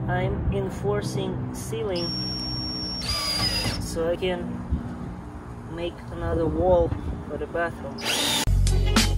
I'm enforcing ceiling so I can make another wall for the bathroom.